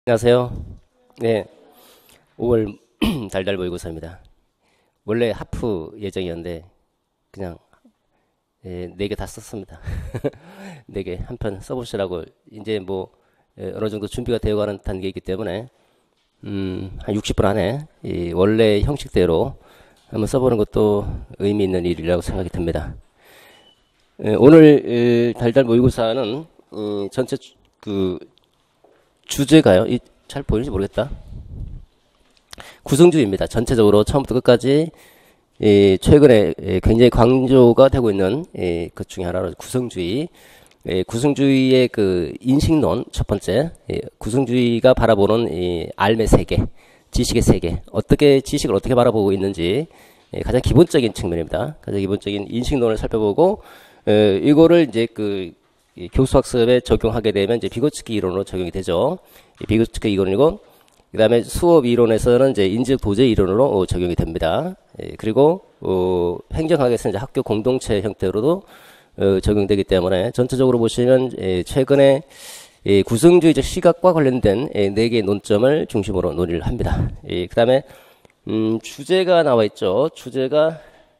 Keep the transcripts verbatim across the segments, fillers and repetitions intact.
안녕하세요. 네, 오월 달달 모의고사입니다. 원래 하프 예정이었는데 그냥 예, 네 개 다 썼습니다. 네 개 한 편 써보시라고 이제 뭐 예, 어느 정도 준비가 되어가는 단계이기 때문에 음, 한 육십 분 안에 이 원래 형식대로 한번 써보는 것도 의미 있는 일이라고 생각이 듭니다. 예, 오늘 예, 달달 모의고사는 음, 전체 주- 그 주제가요. 이, 잘 보이는지 모르겠다. 구성주의입니다. 전체적으로 처음부터 끝까지 이 최근에 예, 굉장히 강조가 되고 있는 예, 것 중에 하나로 구성주의. 예, 구성주의의 그 인식론 첫 번째. 예, 구성주의가 바라보는 이 삶의 세계, 지식의 세계, 어떻게 지식을 어떻게 바라보고 있는지 예, 가장 기본적인 측면입니다. 가장 기본적인 인식론을 살펴보고 에, 이거를 이제 그 이 교수학습에 적용하게 되면 이제 비고츠키 이론으로 적용이 되죠. 이 비고츠키 이론이고, 그 다음에 수업 이론에서는 이제 인적 도제 이론으로 어, 적용이 됩니다. 예, 그리고 어, 행정학에서는 이제 학교 공동체 형태로도 어, 적용되기 때문에 전체적으로 보시면 예, 최근에 예, 구성주의적 시각과 관련된 예, 네 개의 논점을 중심으로 논의를 합니다. 예, 그 다음에 음, 주제가 나와 있죠. 주제가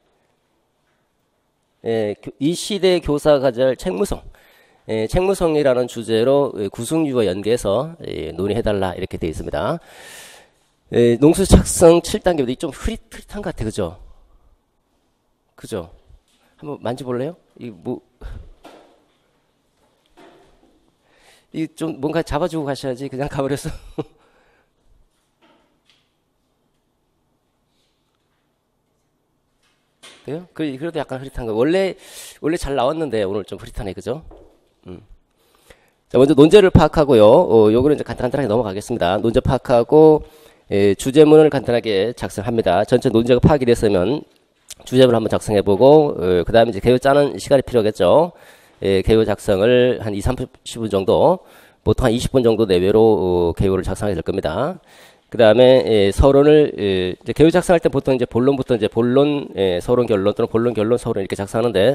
예, 교- 이 시대 교사가 가질 할 책무성. 예, 책무성이라는 주제로 예, 구성주의와 연계해서 예, 논의해달라 이렇게 되어 있습니다. 예, 농수 작성 칠 단계인데 좀 흐릿, 흐릿한 것 같아, 그죠? 그죠? 한번 만져볼래요? 이 뭐, 이 좀 뭔가 잡아주고 가셔야지 그냥 가버려서. 돼요? 그, 그래도 약간 흐릿한 거. 원래, 원래 잘 나왔는데 오늘 좀 흐릿하네, 그죠? 음. 자, 먼저 논제를 파악하고요. 어, 요거는 이제 간단하게 넘어가겠습니다. 논제 파악하고, 예, 주제문을 간단하게 작성합니다. 전체 논제가 파악이 됐으면 주제문을 한번 작성해보고, 어, 그 다음에 이제 개요 짜는 시간이 필요하겠죠. 예, 개요 작성을 한 이, 삼십 분 정도, 보통 한 이십 분 정도 내외로 어, 개요를 작성하게 될 겁니다. 그 다음에 예, 서론을 예, 이제 개요 작성할 때 보통 이제 본론부터 이제 본론, 예, 서론 결론 또는 본론 결론 서론 이렇게 작성하는데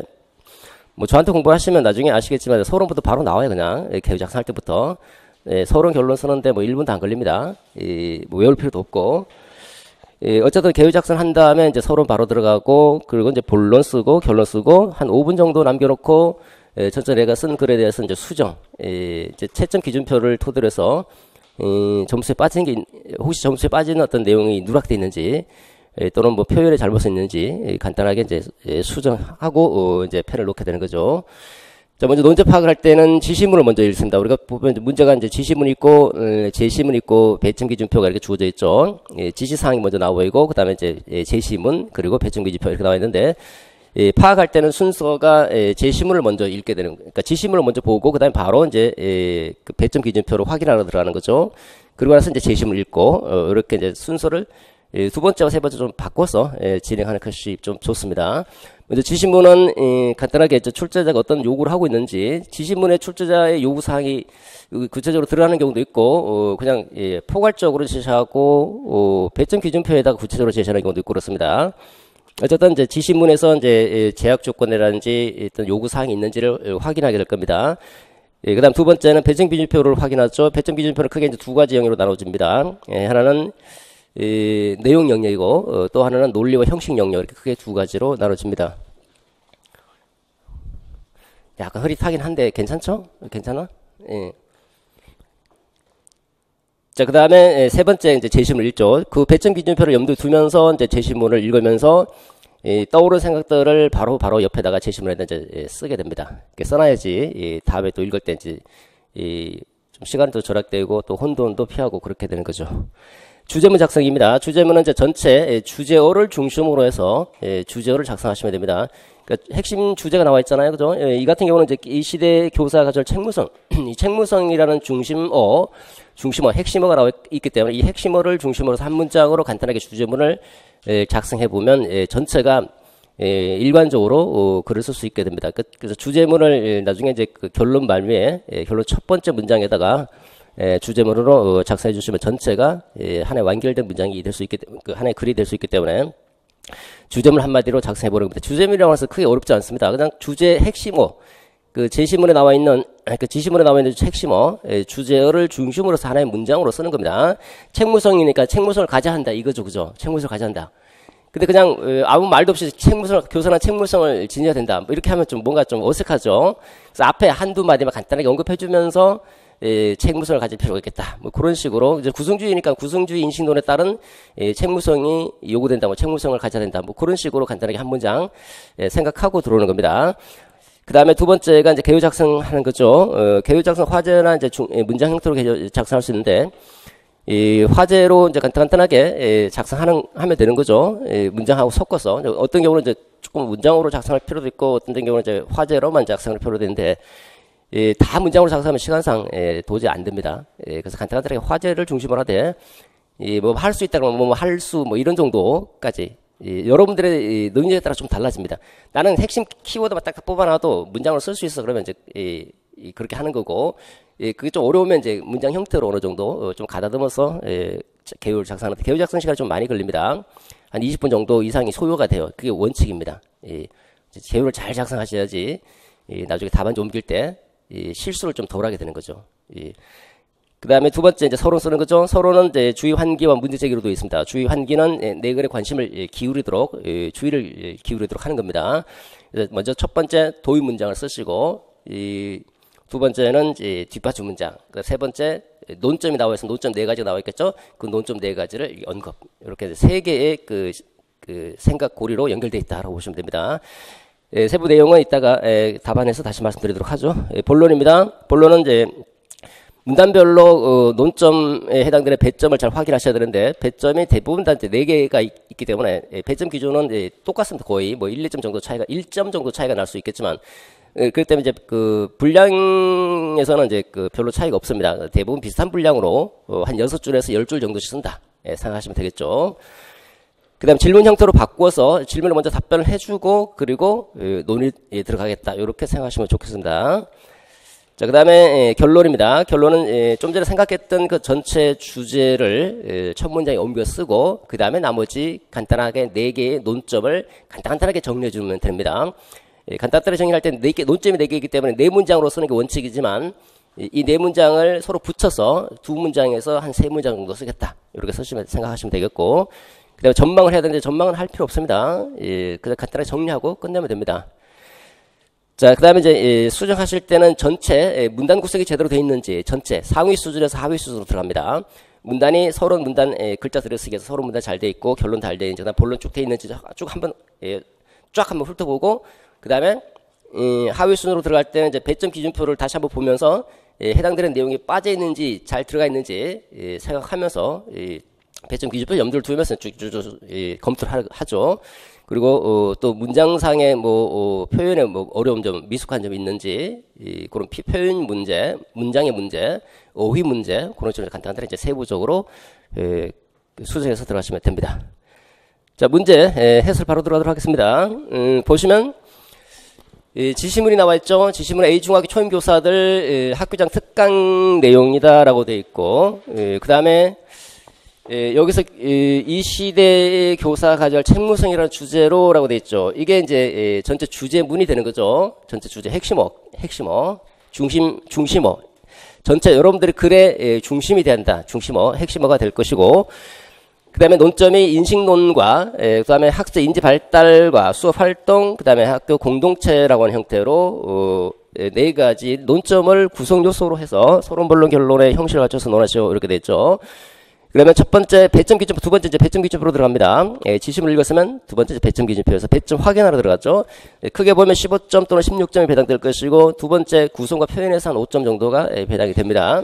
뭐 저한테 공부하시면 나중에 아시겠지만 서론부터 바로 나와요 그냥 예, 개요 작성할 때부터 예, 서론 결론 쓰는데 뭐 일 분도 안 걸립니다. 이, 뭐 외울 필요도 없고 예, 어쨌든 개요 작성한 다음에 이제 서론 바로 들어가고 그리고 이제 본론 쓰고 결론 쓰고 한 오 분 정도 남겨놓고 예, 전체 내가 쓴 글에 대해서 이제 수정 예, 이제 채점 기준표를 토대로 해서 음, 점수에 빠진 게, 있- 혹시 점수에 빠지는 어떤 내용이 누락돼 있는지, 예, 또는 뭐 표현에 잘못이 있는지, 예, 간단하게 이제, 예, 수정하고, 어, 이제 펜을 놓게 되는 거죠. 자, 먼저 논제 파악을 할 때는 지시문을 먼저 읽습니다. 우리가 보면 이제 문제가 이제 지시문 있고, 어, 제시문 있고, 배점 기준표가 이렇게 주어져 있죠. 예, 지시사항이 먼저 나와 있고, 그 다음에 이제, 예, 제시문, 그리고 배점 기준표 이렇게 나와 있는데, 예, 파악할 때는 순서가 예, 제시문을 먼저 읽게 되는 거예요. 그러니까 지시문을 먼저 보고 그다음에 바로 이제 예, 그 배점 기준표를 확인하러 들어가는 거죠. 그리고 나서 이제 제시문을 읽고 어, 이렇게 이제 순서를 예, 두 번째와 세 번째 좀 바꿔서 예, 진행하는 것이 좀 좋습니다. 먼저 지시문은 예, 간단하게 이제 출제자가 어떤 요구를 하고 있는지 지시문에 출제자의 요구 사항이 구체적으로 들어가는 경우도 있고 어, 그냥 예, 포괄적으로 제시하고 어, 배점 기준표에다가 구체적으로 제시하는 경우도 있고 그렇습니다. 어쨌든 이제 지시문에서 이제 제약 조건이라든지 어떤 요구 사항이 있는지를 확인하게 될 겁니다. 예, 그다음 두 번째는 배점 기준표를 확인하죠. 배점 기준표는 크게 이제 두 가지 영역으로 나눠집니다. 예, 하나는 이, 내용 영역이고 어, 또 하나는 논리와 형식 영역 이렇게 크게 두 가지로 나눠집니다. 약간 흐릿하긴 한데 괜찮죠? 괜찮아? 예. 자, 그 다음에 세 번째 이제 제시문 읽죠. 그 배점 기준표를 염두에 두면서 이제 제시문을 읽으면서 이 떠오른 생각들을 바로 바로 옆에다가 제시문에다 이제 예, 쓰게 됩니다. 이렇게 써놔야지 이 다음에 또 읽을 때 이제 이좀 시간도 절약되고 또 혼돈도 피하고 그렇게 되는 거죠. 주제문 작성입니다. 주제문은 이제 전체 예, 주제어를 중심으로 해서 예, 주제어를 작성하시면 됩니다. 그러니까 핵심 주제가 나와 있잖아요, 그죠? 예, 이 같은 경우는 이제 이 시대 교사가 가질 책무성, 이 책무성이라는 중심어, 중심어, 핵심어가 나와 있기 때문에 이 핵심어를 중심으로 해서 한 문장으로 간단하게 주제문을 예, 작성해 보면 예, 전체가 예, 일관적으로 어, 글을 쓸 수 있게 됩니다. 그, 그래서 주제문을 예, 나중에 이제 그 결론 말미에 예, 결론 첫 번째 문장에다가 예, 주제문으로 어, 작성해 주시면 전체가 예, 하나의 완결된 문장이 될 수 있기 때문에 그 하나의 글이 될 수 있기 때문에 주제문 한마디로 작성해 보는 겁니다. 주제문이라고 해서 크게 어렵지 않습니다. 그냥 주제 핵심어 그 제시문에 나와 있는 그 지시문에 나와 있는 핵심어, 예, 주제어를 중심으로 해서 하나의 문장으로 쓰는 겁니다. 책무성이니까 책무성을 가져야 한다. 이거죠. 그죠? 책무성을 가져야 한다. 근데 그냥, 어, 아무 말도 없이 책무성, 교사나 책무성을 지녀야 된다. 뭐 이렇게 하면 좀 뭔가 좀 어색하죠? 그래서 앞에 한두 마디만 간단하게 언급해주면서, 예, 책무성을 가질 필요가 있겠다. 뭐 그런 식으로, 이제 구성주의니까 구성주의 인식론에 따른, 예, 책무성이 요구된다. 뭐 책무성을 가져야 된다. 뭐 그런 식으로 간단하게 한 문장, 예, 생각하고 들어오는 겁니다. 그 다음에 두 번째가 이제 개요 작성하는 거죠. 어, 개요 작성 화제나 이제 중, 예, 문장 형태로 개요 작성할 수 있는데, 이 화제로 이제 간단간단하게 예, 작성하는 하면 되는 거죠. 예, 문장하고 섞어서 어떤 경우는 이제 조금 문장으로 작성할 필요도 있고 어떤 경우는 이제 화제로만 작성할 필요도 있는데 예, 다 문장으로 작성하면 시간상 예, 도저히 안 됩니다. 예, 그래서 간단간단하게 화제를 중심으로 하되 뭐 할 수 있다 그러면 뭐 할 수 뭐 이런 정도까지. 예, 여러분들의 이 능력에 따라 좀 달라집니다. 나는 핵심 키워드만 딱 뽑아놔도 문장으로 쓸 수 있어. 그러면 이제 이, 이 그렇게 하는 거고, 예, 그게 좀 어려우면 이제 문장 형태로 어느 정도 어, 좀 가다듬어서 예, 개요를 작성하는데 개요 작성 시간이 좀 많이 걸립니다. 한 이십 분 정도 이상이 소요가 돼요. 그게 원칙입니다. 예, 개요를 잘 작성하셔야지 예, 나중에 답안지 옮길 때 예, 실수를 좀 덜 하게 되는 거죠. 예. 그 다음에 두 번째, 이제 서론 쓰는 거죠. 서론은 이제 주의 환기와 문제 제기로 되어 있습니다. 주의 환기는 내근에 관심을 기울이도록, 주의를 기울이도록 하는 겁니다. 먼저 첫 번째, 도의 문장을 쓰시고, 이 두 번째는 이제 뒷받침 문장. 세 번째, 논점이 나와 있으면 논점 네 가지가 나와 있겠죠. 그 논점 네 가지를 언급. 이렇게 세 개의 그, 그 생각 고리로 연결되어 있다라고 보시면 됩니다. 예, 세부 내용은 이따가 예, 답안에서 다시 말씀드리도록 하죠. 예, 본론입니다. 본론은 이제 문단별로 어, 논점에 해당되는 배점을 잘 확인하셔야 되는데 배점이 대부분 다 이제 네 개가 있, 있기 때문에 예, 배점 기준은 예, 똑같습니다. 거의 뭐 일, 이 점 정도 차이가 일 점 정도 차이가 날 수 있겠지만 예, 그렇기 때문에 이제 그 분량에서는 이제 그 별로 차이가 없습니다. 대부분 비슷한 분량으로 어, 한 여섯 줄에서 열 줄 정도씩 쓴다. 예, 생각하시면 되겠죠. 그다음 질문 형태로 바꿔서 질문을 먼저 답변을 해주고 그리고 예, 논의에 들어가겠다. 이렇게 생각하시면 좋겠습니다. 자, 그 다음에 결론입니다. 결론은 에, 좀 전에 생각했던 그 전체 주제를 에, 첫 문장에 옮겨 쓰고 그 다음에 나머지 간단하게 네 개의 논점을 간단간단하게 정리해 주면 됩니다. 에, 간단하게 정리할 때 네 개, 논점이 네 개이기 때문에 네 문장으로 쓰는 게 원칙이지만 이 네 문장을 서로 붙여서 두 문장에서 한 세 문장 정도 쓰겠다. 이렇게 쓰시면 생각하시면 되겠고 그 다음에 전망을 해야 되는데 전망은 할 필요 없습니다. 예, 그냥 간단하게 정리하고 끝내면 됩니다. 자, 그 다음에 이제 수정하실 때는 전체 문단 구성이 제대로 되어 있는지 전체 상위 수준에서 하위 수준으로 들어갑니다. 문단이 서론 문단 글자 들여쓰기에서 서론 문단 잘 되어 있고 결론 잘 되어 있는지 그다음 본론 쭉 되어 있는지 쭉 한번 쫙 한번 훑어보고 그 다음에 하위 수준으로 들어갈 때는 이제 배점 기준표를 다시 한번 보면서 해당되는 내용이 빠져 있는지 잘 들어가 있는지 생각하면서 배점 기준표 염두를 두면서 쭉쭉쭉 검토를 하죠. 그리고 어, 또 문장상의 뭐 어, 표현에 뭐 어려운 점, 미숙한 점이 있는지 이, 그런 피, 표현 문제, 문장의 문제, 어휘 문제 그런 식으로 간단하게 이제 세부적으로 에, 수정해서 들어가시면 됩니다. 자, 문제 에, 해설 바로 들어가도록 하겠습니다. 음, 보시면 이 지시문이 나와 있죠. 지시문 A 중학교 초임 교사들 에, 학교장 특강 내용이다라고 되어 있고 그 다음에 예, 여기서 이, 이 시대의 교사 가져갈 책무성이라는 주제로라고 되어 있죠. 이게 이제 예, 전체 주제문이 되는 거죠. 전체 주제 핵심어, 핵심어, 중심, 중심어. 전체 여러분들의 글의 예, 중심이 된다. 중심어, 핵심어가 될 것이고 그 다음에 논점이 인식론과 예, 그 다음에 학생 인지 발달과 수업 활동 그 다음에 학교 공동체라고 하는 형태로 어, 예, 네 가지 논점을 구성 요소로 해서 서론, 본론, 결론의 형식을 갖춰서 논하시오. 이렇게 되어 있죠. 그러면 첫 번째 배점 기준표, 두 번째 이제 배점 기준표로 들어갑니다. 예, 지시문을 읽었으면 두 번째 이제 배점 기준표에서 배점 확인하러 들어갔죠. 예, 크게 보면 십오 점 또는 십육 점이 배당될 것이고 두 번째 구성과 표현에서 한 오 점 정도가 예, 배당이 됩니다.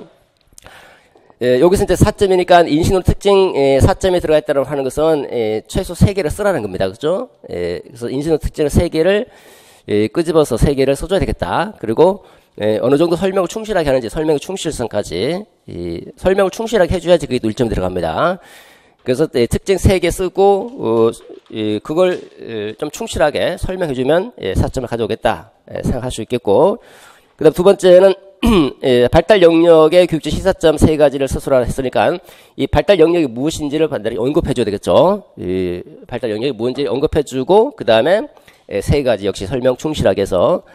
예, 여기서 이제 사 점이니까 인식론 특징 예, 사 점에 들어가 있다고 하는 것은 예, 최소 세 개를 쓰라는 겁니다. 그죠? 예, 그래서 인식론 특징을 세 개를 예, 끄집어서 세 개를 써줘야 되겠다. 그리고 예, 어느 정도 설명을 충실하게 하는지 설명의 충실성까지 이, 설명을 충실하게 해줘야지 그게 또 일 점이 들어갑니다. 그래서 예, 특징 세 개 쓰고 어, 예, 그걸 예, 좀 충실하게 설명해주면 예, 사 점을 가져오겠다 예, 생각할 수 있겠고 그 다음 두 번째는 예, 발달 영역의 교육지 시사점 세 가지를 스스로 했으니까 이 발달 영역이 무엇인지를 반드시 언급해줘야 되겠죠. 이 발달 영역이 무엇인지 언급해주고 그 다음에 예, 세 가지 역시 설명 충실하게 해서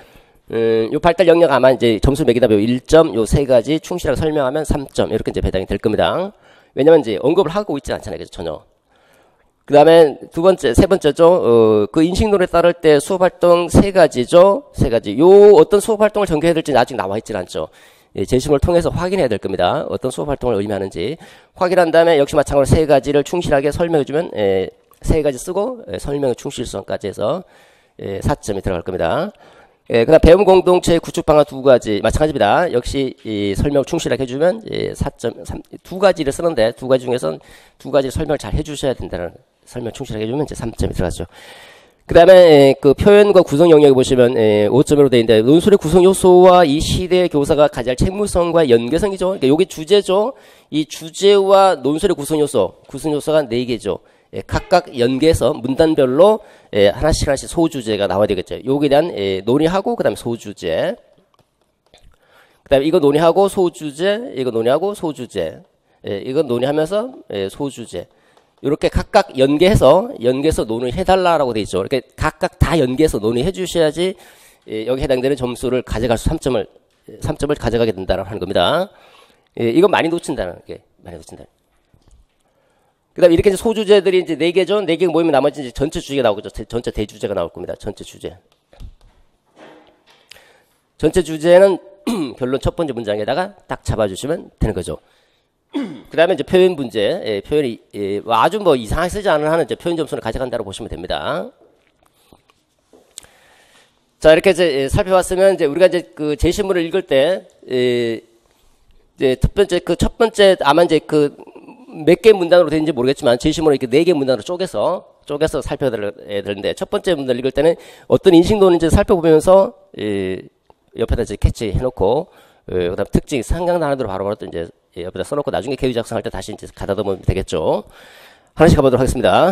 음, 요 발달 영역 아마 이제 점수 매기다 보면 일 점, 요 세 가지 충실하게 설명하면 삼 점, 이렇게 이제 배당이 될 겁니다. 왜냐면 이제 언급을 하고 있지 않잖아요. 그죠? 전혀. 그 다음에 두 번째, 세 번째죠. 어, 그 인식론에 따를 때 수업활동 세 가지죠. 세 가지. 요 어떤 수업활동을 전개해야 될지는 아직 나와 있질 않죠. 예, 제시문을 통해서 확인해야 될 겁니다. 어떤 수업활동을 의미하는지. 확인한 다음에 역시 마찬가지로 세 가지를 충실하게 설명해주면, 예, 세 가지 쓰고, 예, 설명의 충실성까지 해서, 예, 사 점이 들어갈 겁니다. 예, 그 다음 배움 공동체의 구축 방안 두 가지. 마찬가지입니다. 역시, 이 설명을 충실하게 해주면, 예, 사 점 삼, 두 가지를 쓰는데, 두 가지 중에선 두 가지 설명을 잘 해주셔야 된다는, 설명 충실하게 해주면 이제 삼 점이 들어가죠. 그 다음에, 그 표현과 구성 영역에 보시면, 예, 오 점으로 되어 있는데, 논술의 구성 요소와 이 시대의 교사가 가질 책무성과 연계성이죠. 그러니까 요게 주제죠. 이 주제와 논술의 구성 요소, 구성 요소가 네 개죠. 예, 각각 연계해서 문단별로 예, 하나씩 하나씩 소주제가 나와야 되겠죠. 여기에 대한 예, 논의하고 그 다음에 소주제, 그 다음에 이거 논의하고 소주제, 이거 논의하고 소주제, 예, 이거 논의하면서 예, 소주제, 이렇게 각각 연계해서 연계해서 논의해달라고 돼 있죠. 이렇게 각각 다 연계해서 논의해 주셔야지 예, 여기 해당되는 점수를 가져갈 수 삼 점을 삼 점을 가져가게 된다고 하는 겁니다. 예, 이건 많이 놓친다는 게 많이 놓친다. 그 다음에 이렇게 이제 소주제들이 이제 네 개죠. 네 개 모이면 나머지 이제 전체 주제가 나오겠죠. 전체 대주제가 나올 겁니다. 전체 주제. 전체 주제는 결론 첫 번째 문장에다가 딱 잡아주시면 되는 거죠. 그 다음에 이제 표현 문제. 예, 표현이, 예, 아주 뭐 이상하게 쓰지 않은 한은 이제 표현 점수를 가져간다고 보시면 됩니다. 자, 이렇게 이제 살펴봤으면 이제 우리가 이제 그 제시문을 읽을 때, 예, 이제 첫 번째, 그 첫 번째, 아마 이제 그 몇 개 문단으로 되는지 모르겠지만 제시문을 이렇게 네 개 문단으로 쪼개서 쪼개서 살펴야 되는데 첫 번째 문단을 읽을 때는 어떤 인식론인지 살펴보면서 예, 옆에다 이제 캐치 해놓고 예, 그다음 특징 상강 단어들을 바로바로 또 이제 옆에다 써놓고 나중에 개요 작성할 때 다시 이제 가다듬으면 보면 되겠죠. 하나씩 가보도록 하겠습니다.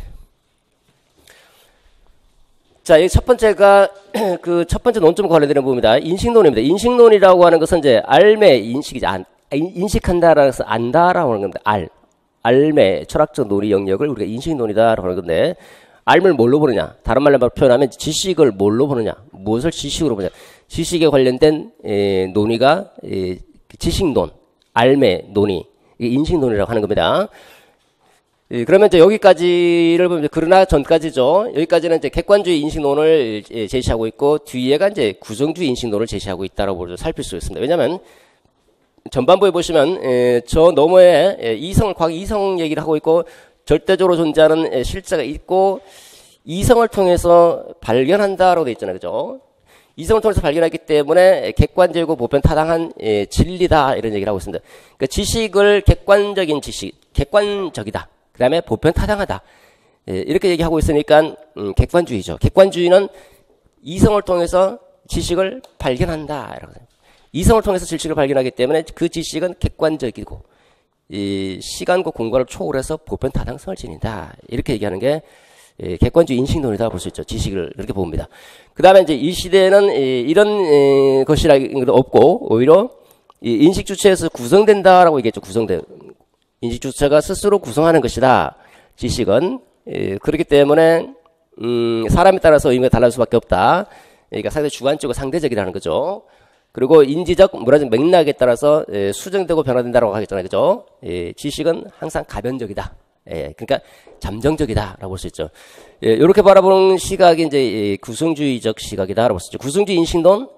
자, 이 첫 번째가 그 첫 번째 논점과 관련되는 부분입니다. 인식론입니다. 인식론이라고 하는 것은 이제 알매 인식이지 안. 인식한다라고 해서 안다라고 하는 겁니다. 알. 알매, 철학적 논의 영역을 우리가 인식론이다라고 하는 건데, 알을 뭘로 보느냐? 다른 말로 표현하면 지식을 뭘로 보느냐? 무엇을 지식으로 보느냐? 지식에 관련된 에, 논의가 에, 지식론, 알매 논의, 이게 인식론이라고 하는 겁니다. 예, 그러면 이제 여기까지를 보면, 그러나 전까지죠. 여기까지는 이제 객관주의 인식론을 예, 제시하고 있고, 뒤에가 이제 구성주의 인식론을 제시하고 있다라고 살필 수 있습니다. 왜냐면, 전반부에 보시면 에, 저 너머에 에, 이성, 과학 이성 얘기를 하고 있고 절대적으로 존재하는 에, 실제가 있고 이성을 통해서 발견한다라고 되어 있잖아요. 그죠? 이성을 통해서 발견하기 때문에 객관적이고 보편 타당한 에, 진리다 이런 얘기를 하고 있습니다. 그러니까 지식을 객관적인 지식, 객관적이다. 그 다음에 보편 타당하다. 에, 이렇게 얘기하고 있으니까 음, 객관주의죠. 객관주의는 이성을 통해서 지식을 발견한다. 이라고 해요. 이성을 통해서 지식을 발견하기 때문에 그 지식은 객관적이고 이 시간과 공간을 초월해서 보편 타당성을 지닌다. 이렇게 얘기하는 게 예, 객관주의 인식론이다 볼 수 있죠. 지식을 이렇게 봅니다. 그 다음에 이제 이 시대에는 이, 이런 에, 것이라는 것도 없고 오히려 이 인식 주체에서 구성된다라고 얘기했죠. 구성된 인식 주체가 스스로 구성하는 것이다. 지식은 예, 그렇기 때문에 음, 사람에 따라서 의미가 달라질 수밖에 없다. 그러니까 상당히 주관적이고 상대적이라는 거죠. 그리고 인지적, 문화적 맥락에 따라서 예, 수정되고 변화된다라고 하겠잖아요. 그죠? 예, 지식은 항상 가변적이다. 예, 그러니까 잠정적이다라고 볼 수 있죠. 예, 이렇게 바라보는 시각이 이제 예, 구성주의적 시각이다라고 볼 수 있죠. 구성주의 인식론,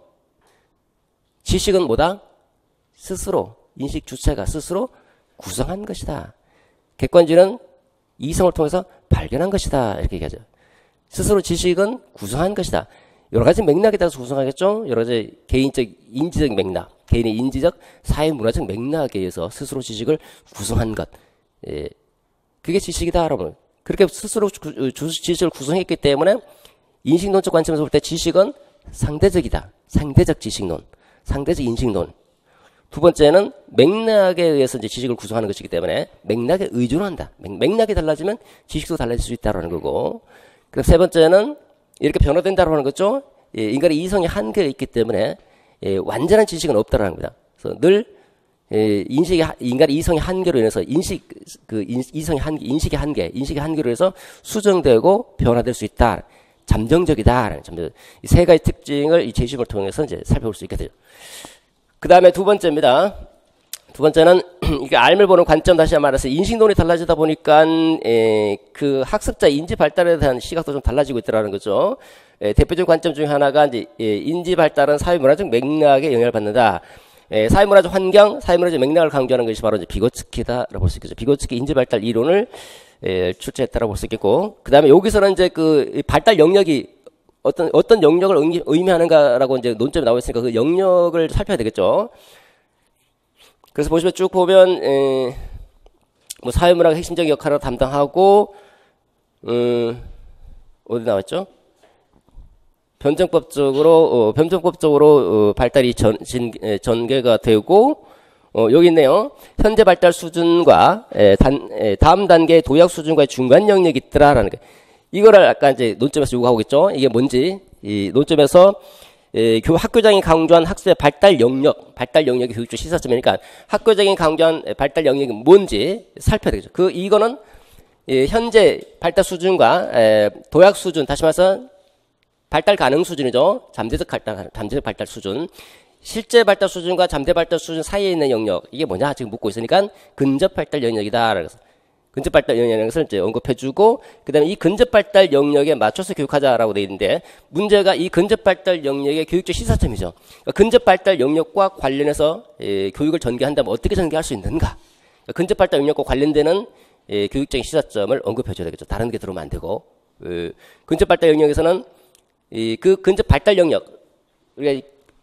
지식은 뭐다? 스스로, 인식 주체가 스스로 구성한 것이다. 객관주의는 이성을 통해서 발견한 것이다. 이렇게 얘기하죠. 스스로 지식은 구성한 것이다. 여러 가지 맥락에 따라서 구성하겠죠. 여러 가지 개인적, 인지적 맥락, 개인의 인지적, 사회 문화적 맥락에 의해서 스스로 지식을 구성한 것. 예, 그게 지식이다, 여러분. 그렇게 스스로 구, 주, 지식을 구성했기 때문에 인식론적 관점에서 볼 때 지식은 상대적이다. 상대적 지식론, 상대적 인식론. 두 번째는 맥락에 의해서 이제 지식을 구성하는 것이기 때문에 맥락에 의존한다. 맥락이 달라지면 지식도 달라질 수 있다라는 거고. 그럼 세 번째는 이렇게 변화된다고 하는 거죠. 예, 인간의 이성이 한계가 있기 때문에 예, 완전한 지식은 없다라는 겁니다. 그래서 늘 예, 인식의 인간의 이성의 한계로 인해서 인식 그 인, 이성의 한계, 인식의 한계, 인식의 한계로 해서 수정되고 변화될 수 있다. 잠정적이다라는 점. 이 세 가지 특징을 이 제시문을 통해서 이제 살펴볼 수 있게 되죠. 그 다음에 두 번째입니다. 두 번째는 이게 알을 보는 관점, 다시 말해서 인식론이 달라지다 보니까 에, 그 학습자 인지 발달에 대한 시각도 좀 달라지고 있더라는 거죠. 에, 대표적 관점 중에 하나가 이제 에, 인지 발달은 사회문화적 맥락에 영향을 받는다. 에, 사회문화적 환경, 사회문화적 맥락을 강조하는 것이 바로 이제 비고츠키다라고 볼 수 있겠죠. 비고츠키 인지 발달 이론을 에, 출제했다라고 볼 수 있겠고, 그 다음에 여기서는 이제 그 발달 영역이 어떤 어떤 영역을 의미, 의미하는가라고 이제 논점이 나와 있으니까 그 영역을 살펴야 되겠죠. 그래서 보시면 쭉 보면 에, 뭐 사회문화가 핵심적 역할을 담당하고 음, 어디 나왔죠? 변정법적으로 어, 변정법적으로 어, 발달이 전, 진, 에, 전개가 되고 어, 여기 있네요. 현재 발달 수준과 에, 단, 에, 다음 단계의 도약 수준과의 중간 영역이 있더라라는 거. 이거를 아까 이제 논점에서 요구하고 있죠. 이게 뭔지 이 논점에서 에, 교 학교장이 강조한 학습의 발달 영역, 발달 영역이 교육적 시사점이니까 학교장이 강조한 발달 영역이 뭔지 살펴야 되겠죠. 그 이거는 에, 현재 발달 수준과 에, 도약 수준, 다시 말해서 발달 가능 수준이죠. 잠재적 발달, 잠재적 발달 수준. 실제 발달 수준과 잠재 발달 수준 사이에 있는 영역, 이게 뭐냐 지금 묻고 있으니까 근접 발달 영역이다. 그래서 근접 발달 영역이라는 것을 이제 언급해주고, 그 다음에 이 근접 발달 영역에 맞춰서 교육하자라고 되어 있는데, 문제가 이 근접 발달 영역의 교육적 시사점이죠. 그러니까 근접 발달 영역과 관련해서 예, 교육을 전개한다면 어떻게 전개할 수 있는가? 그러니까 근접 발달 영역과 관련되는 예, 교육적인 시사점을 언급해줘야 되겠죠. 다른 게 들어오면 안 되고, 예, 근접 발달 영역에서는 이, 그 근접 발달 영역, 우리가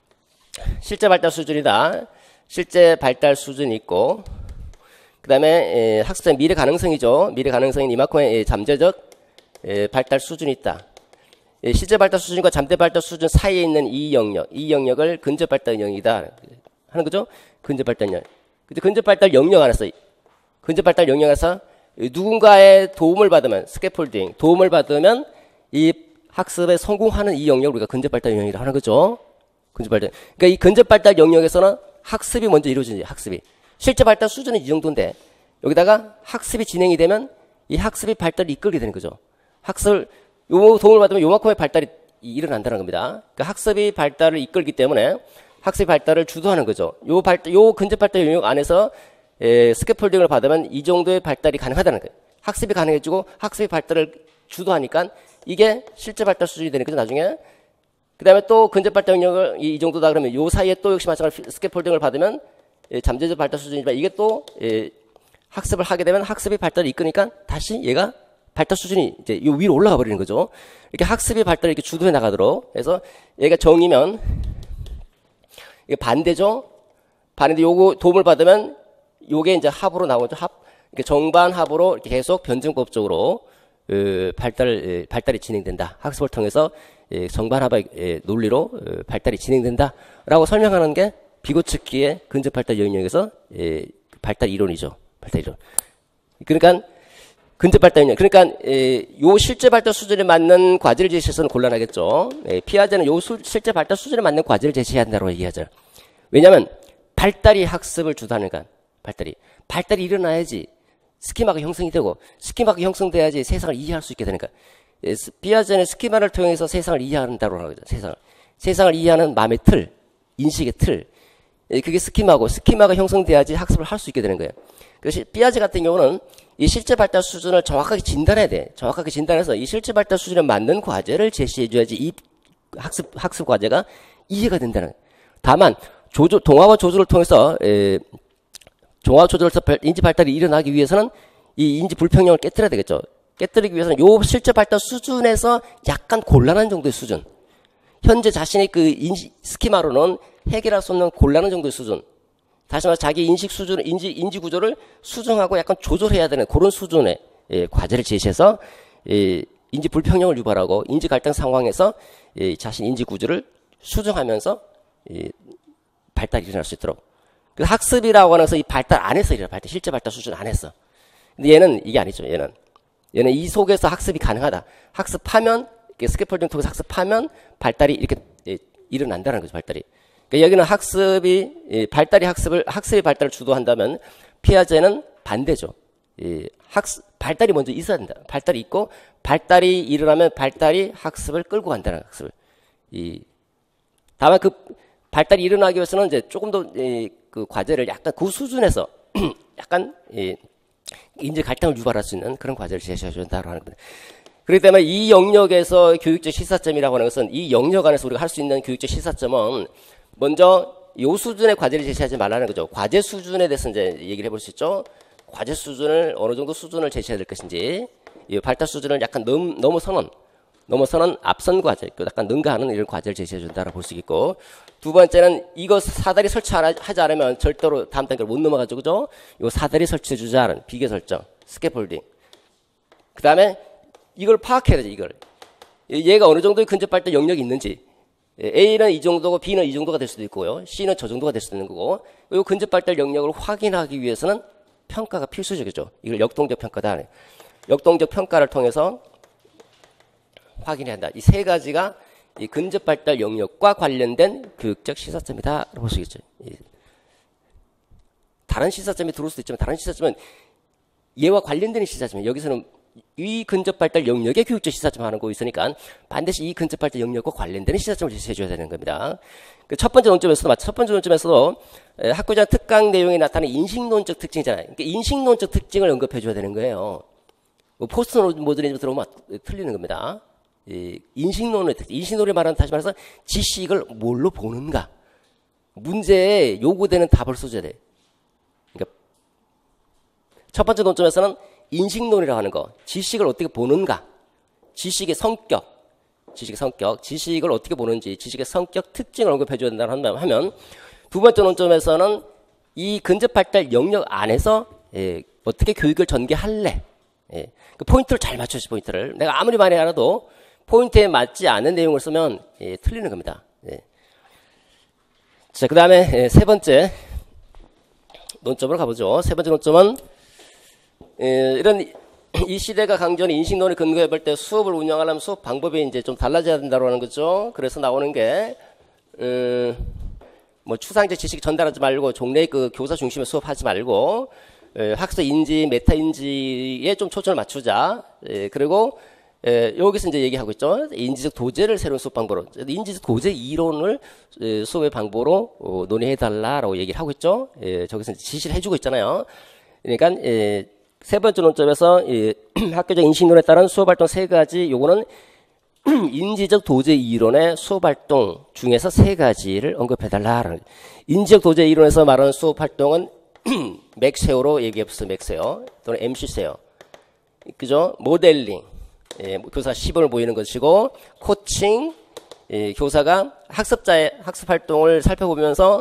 실제 발달 수준이다. 실제 발달 수준이 있고, 그 다음에 학습자의 미래 가능성이죠. 미래 가능성인 이만큼의 잠재적 에, 발달 수준이 있다. 에, 실제 발달 수준과 잠재 발달 수준 사이에 있는 이 영역, 이 영역을 근접 발달 영역이다 하는 거죠. 근접 발달 영역. 근데 근접 발달 영역 안에서, 근접 발달 영역에서 누군가의 도움을 받으면, 스캐폴딩, 도움을 받으면 이 학습에 성공하는 이 영역을 우리가 근접 발달 영역이라고 하는 거죠. 근접 발달. 그러니까 이 근접 발달 영역에서는 학습이 먼저 이루어지지, 학습이. 실제 발달 수준은 이 정도인데, 여기다가 학습이 진행이 되면 이 학습이 발달을 이끌게 되는 거죠. 학습을, 요 도움을 받으면 요만큼의 발달이 일어난다는 겁니다. 그러니까 학습이 발달을 이끌기 때문에 학습 발달을 주도하는 거죠. 요 발달, 요 근접 발달 영역 안에서 에, 스캐폴딩을 받으면 이 정도의 발달이 가능하다는 거예요. 학습이 가능해지고 학습이 발달을 주도하니까 이게 실제 발달 수준이 되는 거죠, 나중에. 그 다음에 또 근접 발달 영역을 이, 이 정도다 그러면 요 사이에 또 역시 마찬가지로 스캐폴딩을 받으면 예, 잠재적 발달 수준이지만 이게 또 예, 학습을 하게 되면 학습이 발달을 이끄니까 다시 얘가 발달 수준이 이제 요 위로 올라가 버리는 거죠. 이렇게 학습이 발달을 이렇게 주도해 나가도록 해서 얘가 정이면 이게 반대죠. 반대인데 요거 도움을 받으면 요게 이제 합으로 나오죠. 합. 이렇게 정반 합으로 이렇게 계속 변증법적으로 어, 발달 발달이 진행된다. 학습을 통해서 예, 정반 합의 예, 논리로 어, 발달이 진행된다라고 설명하는 게 비고츠키의 근접 발달 영역에서 예, 발달 이론이죠. 발달 이론. 그러니까 근접 발달 영역. 그러니까 예, 요 실제 발달 수준에 맞는 과제를 제시해서는 곤란하겠죠. 예, 피아제는 요 수, 실제 발달 수준에 맞는 과제를 제시한다고 얘기하죠. 왜냐하면 발달이 학습을 주도하니까 발달이 발달이 일어나야지 스키마가 형성이 되고 스키마가 형성돼야지 세상을 이해할 수 있게 되니까. 예, 피아제는 스키마를 통해서 세상을 이해한다고 하는 거죠. 세상을 세상을 이해하는 마음의 틀, 인식의 틀. 그게 스키마고 스키마가 형성돼야지 학습을 할 수 있게 되는 거예요. 그래서 피아제 같은 경우는 이 실제 발달 수준을 정확하게 진단해야 돼. 정확하게 진단해서 이 실제 발달 수준에 맞는 과제를 제시해줘야지 이 학습 학습 과제가 이해가 된다는 거예요. 다만 조조, 동화와 조조를 통해서 에, 종합 조절에서 인지 발달이 일어나기 위해서는 이 인지 불평형을 깨뜨려야 되겠죠. 깨뜨리기 위해서는 요 실제 발달 수준에서 약간 곤란한 정도의 수준. 현재 자신의 그 인지 스키마로는 해결할 수 없는 곤란한 정도의 수준. 다시 말해서 자기 인식 수준, 인지, 인지 구조를 수정하고 약간 조절해야 되는 그런 수준의 예, 과제를 제시해서 예, 인지 불평형을 유발하고 인지 갈등 상황에서 예, 자신 인지 구조를 수정하면서 예, 발달이 일어날 수 있도록. 그 학습이라고 하는 것은 이 발달 안에서 일어나, 발달, 실제 발달 수준 안에서. 근데 얘는 이게 아니죠, 얘는. 얘는 이 속에서 학습이 가능하다. 학습하면, 스캐폴딩 통해서 학습하면 발달이 이렇게 예, 일어난다는 거죠, 발달이. 그러니까 여기는 학습이, 예, 발달이 학습을, 학습이 발달을 주도한다면 피아제는 반대죠. 이 학습 발달이 먼저 있어야 된다. 발달이 있고 발달이 일어나면 발달이 학습을 끌고 간다는 학습을. 이 다만 그 발달이 일어나기 위해서는 이제 조금 더 그 과제를 약간 그 수준에서 약간 이 인재 갈등을 유발할 수 있는 그런 과제를 제시해 준다고 하는 겁니다. 그렇기 때문에 이 영역에서 교육적 시사점이라고 하는 것은 이 영역 안에서 우리가 할 수 있는 교육적 시사점은 먼저 요 수준의 과제를 제시하지 말라는 거죠. 과제 수준에 대해서 이제 얘기를 해볼 수 있죠. 과제 수준을 어느 정도 수준을 제시해야 될 것인지, 이 발달 수준을 약간 넘, 넘어서는 넘어서는 앞선 과제, 약간 능가하는 이런 과제를 제시해 준다라고 볼 수 있고, 두 번째는 이거 사다리 설치하지 않으면 절대로 다음 단계를 못 넘어가죠, 그죠? 이거 사다리 설치해 주지 않은 비계 설정, 스캐폴딩. 그 다음에 이걸 파악해야 되죠, 이걸. 얘가 어느 정도의 근접 발달 영역이 있는지. A는 이 정도고 B는 이 정도가 될 수도 있고요. C는 저 정도가 될 수도 있는 거고. 이 근접 발달 영역을 확인하기 위해서는 평가가 필수적이죠. 이걸 역동적 평가다. 역동적 평가를 통해서 확인해야 한다. 이 세 가지가 이 근접 발달 영역과 관련된 교육적 시사점이다. 볼 수 있죠. 다른 시사점이 들어올 수도 있지만 다른 시사점은 얘와 관련되는 시사점이에요. 여기서는 이 근접 발달 영역의 교육적 시사점 하는 거 있으니까 반드시 이 근접 발달 영역과 관련되는 시사점을 제시해 줘야 되는 겁니다. 그 첫 번째 논점에서도 첫 번째 논점에서도 학교장 특강 내용에 나타나는 인식론적 특징이잖아요. 그러니까 인식론적 특징을 언급해 줘야 되는 거예요. 뭐 포스트 모더니즘 들어오면 틀리는 겁니다. 이 인식론의 특징, 인식론을 말하는 다시 말해서 지식을 뭘로 보는가? 문제에 요구되는 답을 써줘야 돼. 그러니까 첫 번째 논점에서는 인식론이라고 하는 거, 지식을 어떻게 보는가, 지식의 성격, 지식의 성격, 지식을 어떻게 보는지, 지식의 성격 특징을 언급해줘야 된다고 하면, 두 번째 논점에서는 이 근접 발달 영역 안에서 예, 어떻게 교육을 전개할래, 예, 그 포인트를 잘 맞춰주지, 포인트를. 내가 아무리 많이 알아도 포인트에 맞지 않는 내용을 쓰면 예, 틀리는 겁니다. 예. 자, 그 다음에 예, 세 번째 논점으로 가보죠. 세 번째 논점은 예, 이런 이 시대가 강조하는 인식론을 근거해 볼 때 수업을 운영하려면 수업 방법이 이제 좀 달라져야 된다고 하는 거죠. 그래서 나오는 게, 음, 뭐 추상적 지식 전달하지 말고 종래 그 교사 중심의 수업하지 말고, 예, 학습 인지, 메타 인지에 좀 초점을 맞추자. 예, 그리고 예, 여기서 이제 얘기하고 있죠. 인지적 도제를 새로운 수업 방법으로, 인지적 도제 이론을 예, 수업의 방법으로 어, 논의해 달라라고 얘기를 하고 있죠. 예, 저기서 이제 지시를 해주고 있잖아요. 그러니까 예, 세 번째 논점에서 이 학교적 인식론에 따른 수업활동 세 가지, 요거는 인지적 도제 이론의 수업활동 중에서 세 가지를 언급해달라. 인지적 도제 이론에서 말하는 수업활동은 맥세어로 얘기해봤어요. 맥세어 또는 엠씨세어, 그죠? 모델링, 예, 교사 시범을 보이는 것이고, 코칭, 예, 교사가 학습자의 학습활동을 살펴보면서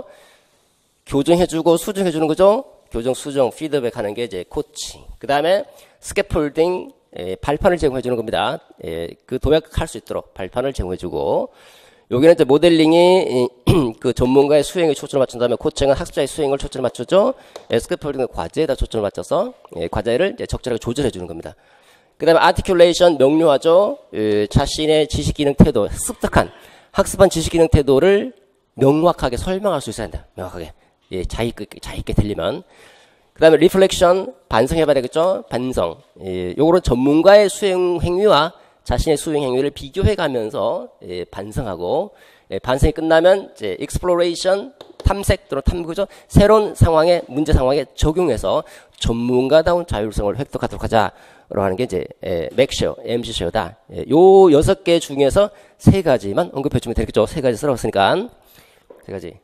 교정해주고 수정해주는 거죠. 교정, 수정, 피드백 하는 게 이제 코칭. 그 다음에 스캐폴딩, 예, 발판을 제공해 주는 겁니다. 예, 그 도약할 수 있도록 발판을 제공해 주고, 여기는 이제 모델링이 그 전문가의 수행에 초점을 맞춘 다음에 코칭은 학습자의 수행을 초점을 맞추죠. 예, 스캐폴딩은 과제에다 초점을 맞춰서 예, 과제를 이제 적절하게 조절해 주는 겁니다. 그 다음에 아티큘레이션, 명료하죠. 예, 자신의 지식기능 태도, 습득한 학습한 지식기능 태도를 명확하게 설명할 수 있어야 한다. 명확하게. 예, 자익, 자익게 들리면. 그 다음에 리플렉션, 반성해봐야 되겠죠? 반성. 예, 요거는 전문가의 수행 행위와 자신의 수행 행위를 비교해 가면서, 예, 반성하고, 예, 반성이 끝나면, 이제, exploration, 탐색 또는 탐구죠? 새로운 상황에, 문제 상황에 적용해서 전문가다운 자율성을 획득하도록 하자라고 하는 게 이제, 예, 맥시어, 엠씨시어다. 예, 요 여섯 개 중에서 세 가지만 언급해주면 되겠죠? 세 가지 써봤으니까. 세 가지.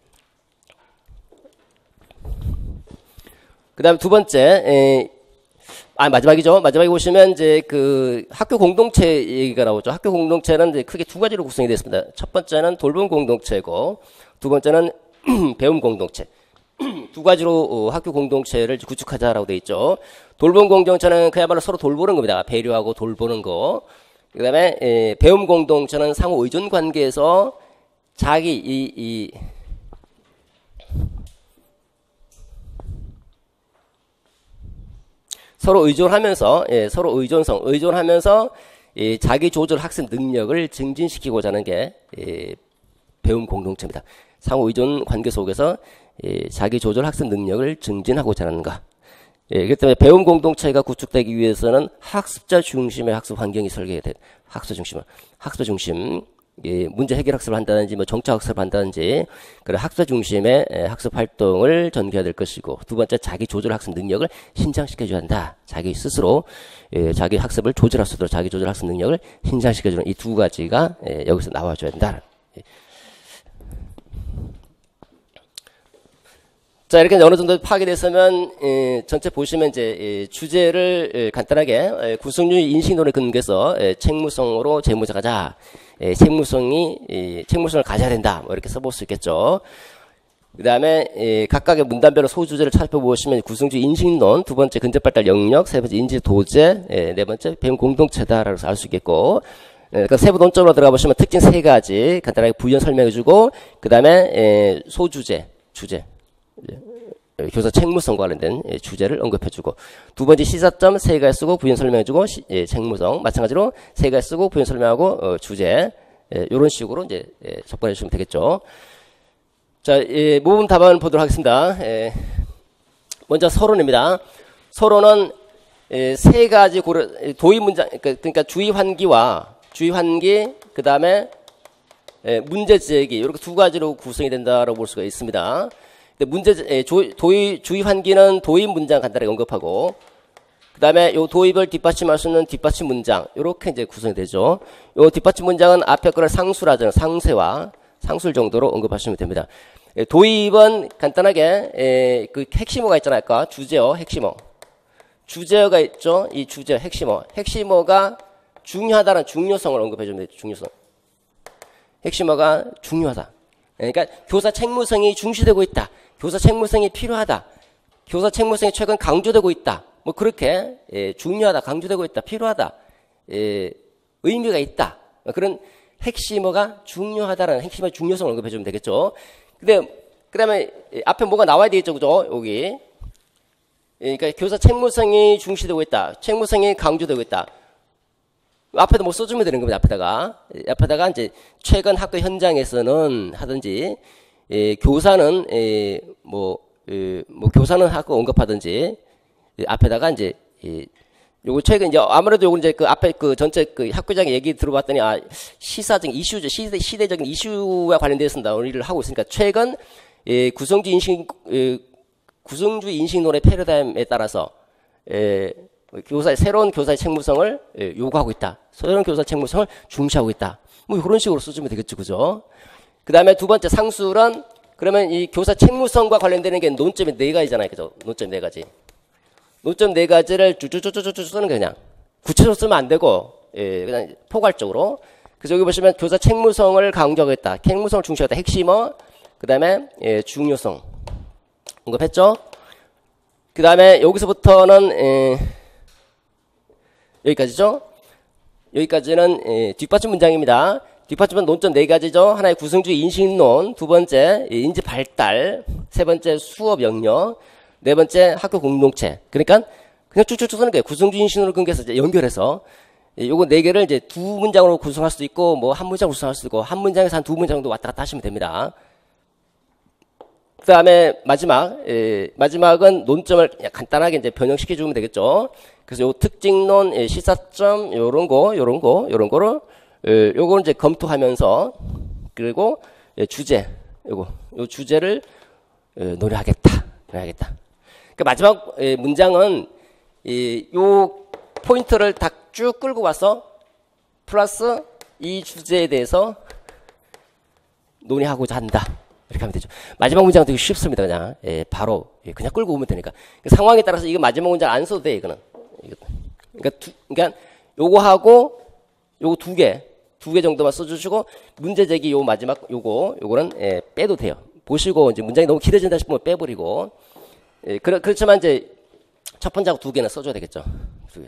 그 다음에 두 번째, 에, 아, 마지막이죠. 마지막에 보시면, 이제, 그, 학교 공동체 얘기가 나오죠. 학교 공동체는 이제 크게 두 가지로 구성이 되어 있습니다. 첫 번째는 돌봄 공동체고, 두 번째는 배움 공동체. 두 가지로 어, 학교 공동체를 구축하자라고 되어 있죠. 돌봄 공동체는 그야말로 서로 돌보는 겁니다. 배려하고 돌보는 거. 그 다음에, 에, 배움 공동체는 상호 의존 관계에서 자기, 이, 이, 서로 의존하면서, 예, 서로 의존성, 의존하면서, 예, 자기 조절 학습 능력을 증진시키고자 하는 게, 예, 배움 공동체입니다. 상호 의존 관계 속에서, 예, 자기 조절 학습 능력을 증진하고자 하는 것. 예, 그렇기 때문에 배움 공동체가 구축되기 위해서는 학습자 중심의 학습 환경이 설계돼. 학습 중심은 학습 중심. 예, 문제 해결 학습을 한다든지 뭐 정책 학습을 한다든지 그런 학습 중심의 학습 활동을 전개해야 될 것이고, 두 번째 자기 조절 학습 능력을 신장시켜 줘야 한다. 자기 스스로 예, 자기 학습을 조절할 수 있도록 자기 조절 학습 능력을 신장시켜 주는 이 두 가지가 예, 여기서 나와 줘야 된다. 예. 자, 이렇게 어느 정도 파악이 됐으면 예, 전체 보시면 이제 예, 주제를 예, 간단하게 예, 구성주의 인식론에 근거해서 예, 책무성으로 재무자 가자. 예, 책무성이 예, 책무성을 가져야 된다. 뭐 이렇게 써볼 수 있겠죠. 그 다음에 예, 각각의 문단별로 소주제를 살펴보시면 구성주의 인식론, 두 번째 근접발달 영역, 세 번째 인지 도제, 예, 네 번째 배움 공동체다라고 알 수 있겠고, 예, 그 세부 논점으로 들어가 보시면 특징 세 가지 간단하게 부연 설명해주고, 그 다음에 예, 소주제, 주제. 교사 책무성과 관련된 주제를 언급해주고, 두 번째 시사점 세 가지 쓰고 부연 설명해주고, 시, 예, 책무성 마찬가지로 세 가지 쓰고 부연 설명하고 어, 주제 예, 이런 식으로 이제 예, 접근해 주시면 되겠죠. 자, 예, 모범 답안 보도록 하겠습니다. 예, 먼저 서론입니다. 서론은 예, 세 가지 고려 도의 문장, 그러니까 주의 환기와 주의 환기, 그 다음에 예, 문제 제기 이렇게 두 가지로 구성이 된다라고 볼 수가 있습니다. 문제, 도의, 주의 환기는 도입 문장 간단하게 언급하고, 그 다음에 요 도입을 뒷받침할 수 있는 뒷받침 문장, 요렇게 이제 구성이 되죠. 요 뒷받침 문장은 앞에 거를 상수라잖아요. 상세와 상술 정도로 언급하시면 됩니다. 도입은 간단하게, 에, 그 핵심어가 있잖아요. 아까 주제어, 핵심어. 주제어가 있죠. 이 주제어, 핵심어. 핵심어가 중요하다는 중요성을 언급해주면 되죠. 중요성. 핵심어가 중요하다. 그러니까 교사 책무성이 중시되고 있다. 교사 책무성이 필요하다. 교사 책무성이 최근 강조되고 있다. 뭐 그렇게 예, 중요하다, 강조되고 있다, 필요하다, 예, 의미가 있다. 그런 핵심어가 중요하다라는 핵심의 중요성을 언급해주면 되겠죠. 근데 그다음에 앞에 뭐가 나와야 되겠죠, 그죠? 여기. 그러니까 교사 책무성이 중시되고 있다. 책무성이 강조되고 있다. 앞에다 뭐 써주면 되는 겁니다. 앞에다가 앞에다가 이제 최근 학교 현장에서는 하든지 예, 교사는 예, 뭐, 예, 뭐 교사는 하고 언급하든지 예, 앞에다가 이제 예, 요거 최근 이제 아무래도 요거 이제 그 앞에 그 전체 그 학교장의 얘기 들어봤더니 아 시사적 이슈죠. 시대, 시대적인 이슈와 관련돼서 논의를 하고 있으니까 최근 예, 구성주의 인식 예, 구성주의 인식론의 패러다임에 따라서 예, 교사의 새로운 교사의 책무성을 예, 요구하고 있다. 새로운 교사 책무성을 중시하고 있다. 뭐 이런 식으로 써주면 되겠죠, 그죠? 그 다음에 두 번째 상술은 그러면 이 교사 책무성과 관련되는 게 논점이 네 가지잖아요, 그죠? 논점 네 가지. 논점 네 가지를 쭈쭈쭈쭈쭈 쓰는 게 그냥 구체적으로 쓰면 안 되고 예, 그냥 포괄적으로. 그래서 여기 보시면 교사 책무성을 강조하겠다, 책무성을 중시하겠다, 핵심어. 그 다음에 예, 중요성 언급했죠. 그 다음에 여기서부터는 예, 여기까지죠. 여기까지는 예, 뒷받침 문장입니다. 뒷받침은 논점 네 가지죠. 하나의 구성주의 인식론, 두 번째 인지 발달, 세 번째 수업 영역, 네 번째 학교 공동체. 그러니까 그냥 쭉쭉쭉 쓰는 거예요. 구성주의 인식론을 근거해서 이제 연결해서 예, 요거 네 개를 이제 두 문장으로 구성할 수도 있고 뭐 한 문장 구성할 수도 있고 한 문장에서 한 두 문장 정도 왔다 갔다 하시면 됩니다. 그 다음에 마지막, 예, 마지막은 논점을 간단하게 이제 변형시켜 주면 되겠죠. 그래서 요 특징론, 예, 시사점, 요런 거, 요런 거, 요런 거를, 예, 요거를 이제 검토하면서, 그리고, 예, 주제, 요거, 요 주제를, 예, 노래하겠다. 노래하겠다. 그 마지막, 예, 문장은, 이, 요 포인트를 다 쭉 끌고 와서, 플러스 이 주제에 대해서 논의하고자 한다. 이렇게 하면 되죠. 마지막 문장은 되게 쉽습니다. 그냥 예, 바로 예, 그냥 끌고 오면 되니까. 그 상황에 따라서 이거 마지막 문장 안 써도 돼. 이거는. 그러니까, 두, 그러니까 요거 하고 요거 두 개, 두 개 정도만 써주시고 문제 제기 요 마지막 요거 요거는 예, 빼도 돼요. 보시고 이제 문장이 너무 길어진다 싶으면 빼버리고. 예, 그렇, 그렇지만 이제 첫 번째하고 두 개는 써줘야 되겠죠. 두 개.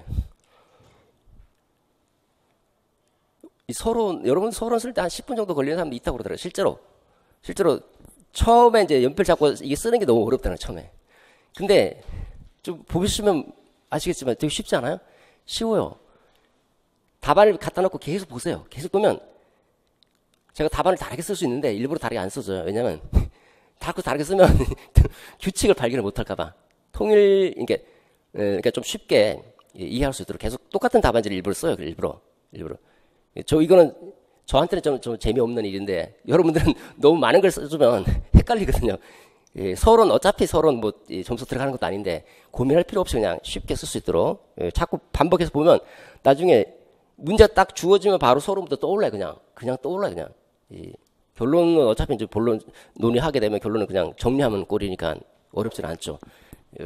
이 서론 여러분 서론 쓸 때 한 십 분 정도 걸리는 사람도 있다고 그러더라고요. 실제로. 실제로 처음에 이제 연필 잡고 이게 쓰는 게 너무 어렵다는 처음에. 근데 좀 보시면 아시겠지만 되게 쉽지 않아요? 쉬워요. 답안을 갖다 놓고 계속 보세요. 계속 보면 제가 답안을 다르게 쓸 수 있는데 일부러 다르게 안 써줘요. 왜냐면 자꾸 다르게 쓰면 규칙을 발견을 못할까 봐. 통일, 이게 예, 그러니까 좀 쉽게 이해할 수 있도록 계속 똑같은 답안지를 일부러 써요. 일부러. 일부러. 저 이거는 저한테는 좀, 좀 재미없는 일인데 여러분들은 너무 많은 걸 써주면 헷갈리거든요. 예, 서론 어차피 서론 뭐 점수 들어가는 것도 아닌데 고민할 필요 없이 그냥 쉽게 쓸 수 있도록 예, 자꾸 반복해서 보면 나중에 문제 딱 주어지면 바로 서론부터 떠올라요. 그냥 그냥 떠올라요. 그냥 예, 결론은 어차피 이제 본론 논의하게 되면 결론은 그냥 정리하면 꼴이니까 어렵지는 않죠. 예,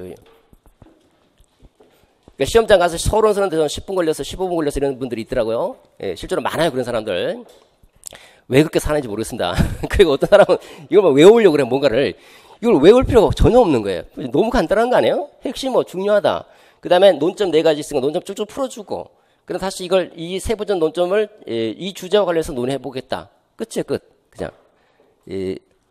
그러니까 시험장 가서 서론 쓰는데 저는 십 분 걸려서 십오 분 걸려서 이런 분들이 있더라고요. 예, 실제로 많아요. 그런 사람들. 왜 그렇게 사는지 모르겠습니다. 그리고 어떤 사람은 이걸 막 외우려고 그래, 뭔가를. 이걸 외울 필요가 전혀 없는 거예요. 너무 간단한 거 아니에요? 핵심 뭐 중요하다. 그 다음에 논점 네 가지 있으니까 논점 쭉쭉 풀어주고. 그럼 다시 이걸, 이 세부전 논점을, 예, 이 주제와 관련해서 논의해보겠다. 끝이에요, 끝. 그냥. 예.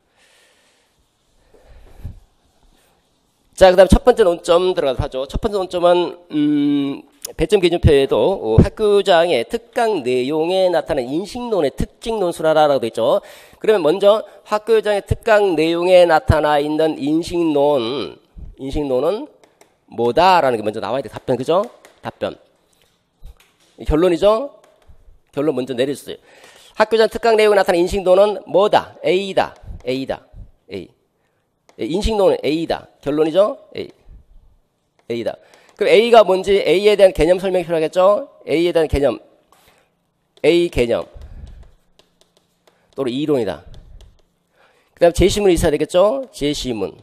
자, 그 다음 첫 번째 논점 들어가서 하죠. 첫 번째 논점은, 음, 배점 기준표에도 어, 학교장의 특강 내용에 나타난 인식론의 특징 논술하라라고 되어 있죠. 그러면 먼저 학교장의 특강 내용에 나타나 있는 인식론, 인식론은 뭐다라는 게 먼저 나와야 돼. 답변, 그죠? 답변. 결론이죠? 결론 먼저 내려주세요. 학교장 특강 내용에 나타난 인식론은 뭐다? A다. A다. A. 인식론은 A다. 결론이죠? A. A다. 그럼 A가 뭔지 A에 대한 개념 설명이 필요하겠죠? A에 대한 개념. A 개념. 또는 이론이다. 그 다음 제시문이 있어야 되겠죠? 제시문.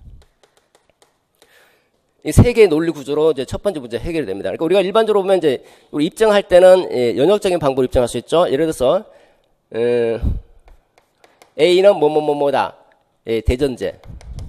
이 세 개의 논리 구조로 이제 첫 번째 문제 해결이 됩니다. 그러니까 우리가 일반적으로 보면 이제 우리 입증할 때는 예, 연역적인 방법으로 입증할 수 있죠. 예를 들어서, 음, A는 뭐뭐뭐뭐다. 예, 대전제.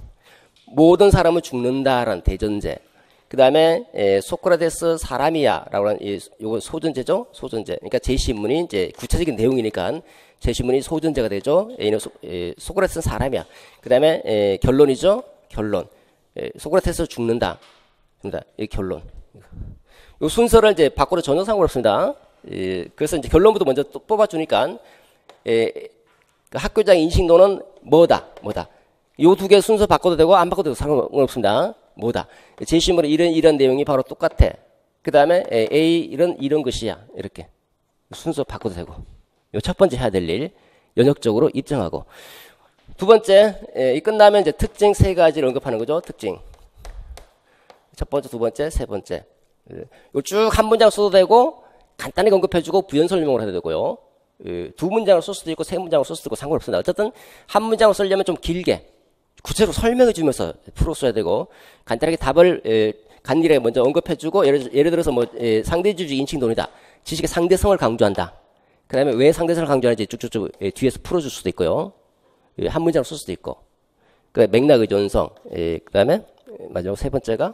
모든 사람은 죽는다라는 대전제. 그 다음에, 소크라테스 사람이야. 라고 하는, 이, 요거 소전제죠? 소전제. 그러니까 제시문이 이제 구체적인 내용이니까 제시문이 소전제가 되죠? A는 소, 에, 소크라테스는 사람이야. 그 다음에, 에, 결론이죠? 결론. 에, 소크라테스 죽는다. 죽는다. 이 결론. 요 순서를 이제 바꿔도 전혀 상관없습니다. 에, 그래서 이제 결론부터 먼저 또 뽑아주니까, 에, 그 학교장 인식론은 뭐다? 뭐다? 요 두 개 순서 바꿔도 되고 안 바꿔도 상관없습니다. 뭐다? 제시문은 이런 이런 내용이 바로 똑같아. 그 다음에 A 이런 이런 것이야. 이렇게 순서 바꿔도 되고. 요 첫 번째 해야 될 일 연역적으로 입증하고. 두 번째 이 끝나면 이제 특징 세 가지를 언급하는 거죠. 특징. 첫 번째, 두 번째, 세 번째. 요 쭉 한 문장 써도 되고 간단히 언급해주고 부연 설명을 해도 되고요. 두 문장을 쓸 수도 있고 세 문장을 쓸 수도 있고 상관없습니다. 어쨌든 한 문장을 쓰려면 좀 길게 구체로 설명해 주면서 풀었어야 되고 간단하게 답을 에, 간일에 먼저 언급해주고 예를, 예를 들어서 뭐 에, 상대주의 인식론이다. 지식의 상대성을 강조한다. 그 다음에 왜 상대성을 강조하는지 쭉쭉쭉 에, 뒤에서 풀어줄 수도 있고요. 에, 한 문장을 쓸 수도 있고 그 맥락 의존성 그 다음에 마지막 세 번째가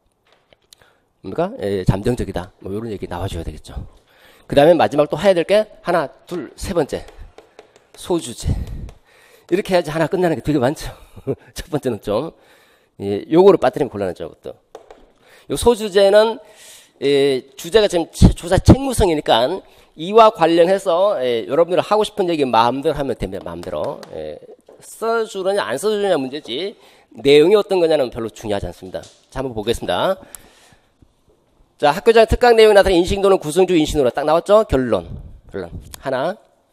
뭡니까? 에, 잠정적이다. 뭐 이런 얘기 나와줘야 되겠죠. 그 다음에 마지막 또 해야 될 게 하나 둘 세 번째 소주제. 이렇게 해야지 하나 끝나는 게 되게 많죠. 첫 번째는 좀, 예, 요거를 빠뜨리면 곤란하죠, 그것도. 요 소주제는, 예, 주제가 지금 조사 책무성이니까 이와 관련해서, 예, 여러분들 하고 싶은 얘기 마음대로 하면 됩니다, 마음대로. 예, 써주느냐, 안 써주느냐 문제지, 내용이 어떤 거냐는 별로 중요하지 않습니다. 자, 한번 보겠습니다. 자, 학교장 특강 내용이 나타난 인식론은 구성주의 인식론으로 딱 나왔죠? 결론. 결론. 하나.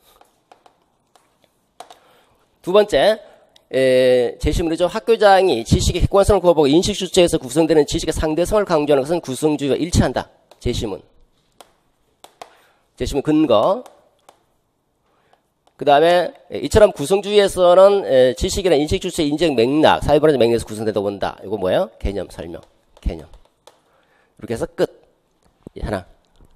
두 번째, 에, 제시문이죠. 학교장이 지식의 객관성을 구호하고 인식 주체에서 구성되는 지식의 상대성을 강조하는 것은 구성주의와 일치한다. 제시문. 제시문 근거. 그 다음에 이처럼 구성주의에서는 에, 지식이나 인식 주체의 인정 맥락, 사회문화적 맥락에서 구성되다 본다. 이거 뭐예요? 개념 설명. 개념. 이렇게 해서 끝. 하나.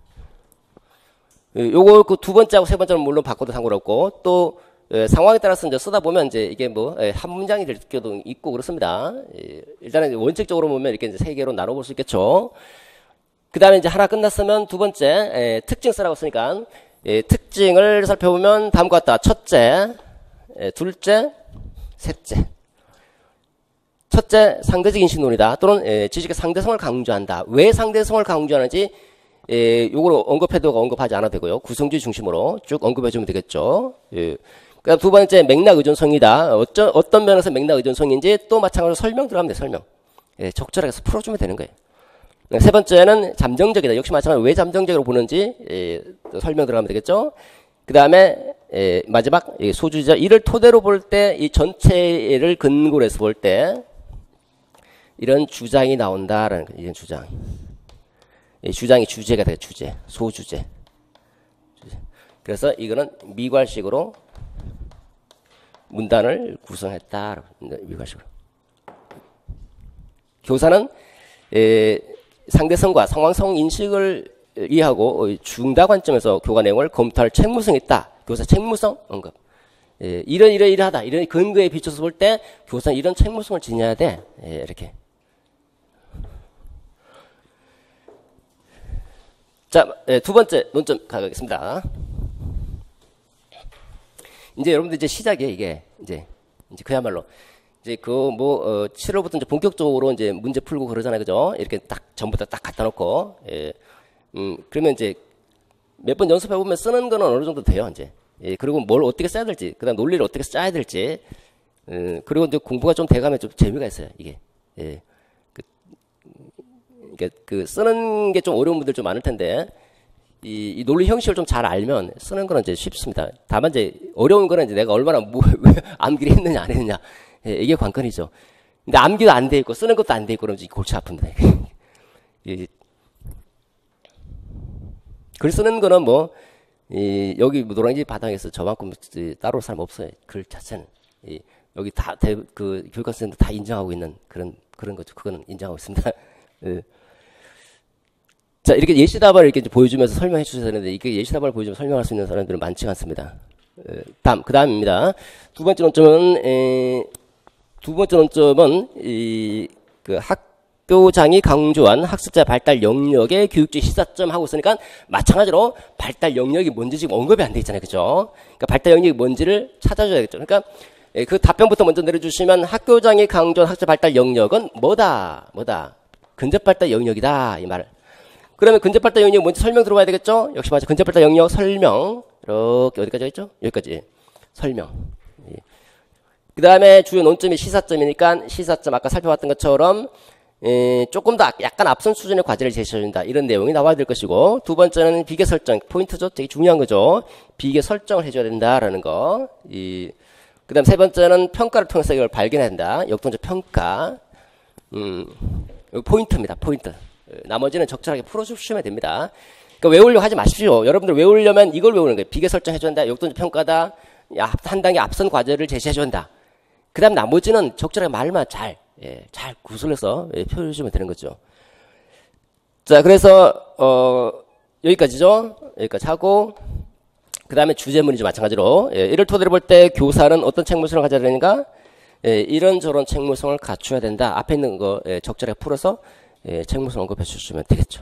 요거 그 두 번째하고 세 번째는 물론 바꿔도 상관없고 또 예, 상황에 따라서 이제 쓰다 보면 이제 이게 뭐, 예, 한 문장이 될 경우도 있고 그렇습니다. 예, 일단은 원칙적으로 보면 이렇게 이제 세 개로 나눠볼 수 있겠죠. 그 다음에 이제 하나 끝났으면 두 번째, 예, 특징 쓰라고 쓰니까, 예, 특징을 살펴보면 다음과 같다. 첫째, 예, 둘째, 셋째. 첫째, 상대적 인식론이다. 또는, 예, 지식의 상대성을 강조한다. 왜 상대성을 강조하는지, 예, 요거로 언급해도 언급하지 않아도 되고요. 구성주의 중심으로 쭉 언급해주면 되겠죠. 예. 그 다음 두 번째, 맥락 의존성이다. 어쩌, 어떤 면에서 맥락 의존성인지 또 마찬가지로 설명 들어가면 돼, 설명. 예, 적절하게 풀어주면 되는 거예요. 세 번째는 잠정적이다. 역시 마찬가지로 왜 잠정적으로 보는지 예, 설명 들어가면 되겠죠. 그 다음에 예, 마지막 예, 소주자 이를 토대로 볼 때 이 전체를 근거로 해서 볼 때 이런 주장이 나온다라는 거예요. 이런 주장. 이 주장이 주제가 돼요. 주제. 소주제. 주제. 그래서 이거는 미괄식으로 문단을 구성했다. 미괄식으로. 교사는 에, 상대성과 상황성 인식을 이해하고 중다 관점에서 교과 내용을 검토할 책무성이 있다. 교사 책무성 언급. 에, 이런 이런 이러하다. 이런 근거에 비춰서 볼 때 교사는 이런 책무성을 지녀야 돼. 에, 이렇게. 자, 에, 두 번째 논점 가겠습니다. 이제 여러분들 이제 시작이에요. 이게 이제 이제 그야말로. 이제 그 뭐 어, 칠 월부터 이제 본격적으로 이제 문제 풀고 그러잖아요, 그죠? 이렇게 딱 전부 다 딱 갖다 놓고, 예, 음 그러면 이제 몇 번 연습해 보면 쓰는 거는 어느 정도 돼요, 이제. 예, 그리고 뭘 어떻게 써야 될지, 그다음 논리를 어떻게 짜야 될지, 음, 그리고 이제 공부가 좀 돼가면 좀 재미가 있어요, 이게. 예, 그, 그러니까 그 쓰는 게 좀 어려운 분들 좀 많을 텐데. 이, 이 논리 형식을 좀 잘 알면 쓰는 거는 이제 쉽습니다. 다만 이제 어려운 거는 이제 내가 얼마나 뭐, 암기를 했느냐 안 했느냐. 예, 이게 관건이죠. 근데 암기도 안 돼 있고 쓰는 것도 안 돼 있고 그러면 골치 아픕니다. 이, 글 쓰는 거는 뭐 이, 여기 노량지 바닥에서 저만큼 따로 사람 없어요. 글 자체는 이, 여기 다 그 교육감 선생님도 다 인정하고 있는 그런 그런 거죠. 그거는 인정하고 있습니다. 예. 자, 이렇게 예시답을 이렇게 이제 보여주면서 설명해 주셔야 되는데 이게 예시답을 보여주면서 설명할 수 있는 사람들은 많지가 않습니다. 예, 다음 그 다음입니다. 두 번째 논점은 에, 두 번째 논점은 이 그 학교장이 강조한 학습자 발달 영역의 교육적 시사점 하고 있으니까 마찬가지로 발달 영역이 뭔지 지금 언급이 안 돼 있잖아요, 그죠? 그러니까 발달 영역이 뭔지를 찾아줘야겠죠. 그러니까 예, 그 답변부터 먼저 내려주시면 학교장이 강조한 학습자 발달 영역은 뭐다, 뭐다, 근접 발달 영역이다 이 말을. 그러면 근접 발달 영역이 뭔지 설명 들어봐야 되겠죠? 역시 맞아, 근접 발달 영역 설명 이렇게 어디까지 있죠? 여기까지 설명. 예. 그 다음에 주요 논점이 시사점이니까 시사점 아까 살펴봤던 것처럼 에, 조금 더 약간 앞선 수준의 과제를 제시해준다 이런 내용이 나와야 될 것이고 두 번째는 비계 설정 포인트죠. 되게 중요한 거죠. 비계 설정을 해줘야 된다라는 거. 이, 그 다음 세 번째는 평가를 통해서 이걸 발견해야 된다. 역동적 평가. 음, 포인트입니다. 포인트. 나머지는 적절하게 풀어주시면 됩니다. 그러니까 외우려고 하지 마십시오. 여러분들 외우려면 이걸 외우는 거예요. 비계 설정 해줘야 된다. 역동적 평가다. 한 단계 앞선 과제를 제시해줘야 된다. 그 다음 나머지는 적절하게 말만 잘, 예, 잘 구슬려서 예, 표현해 주면 되는 거죠. 자, 그래서, 어, 여기까지죠. 여기까지 하고, 그 다음에 주제문이죠. 마찬가지로. 예, 이를 토대로 볼 때 교사는 어떤 책무성을 가져야 되는가? 예, 이런저런 책무성을 갖춰야 된다. 앞에 있는 거 예, 적절하게 풀어서 예, 책무성 언급해 주시면 되겠죠.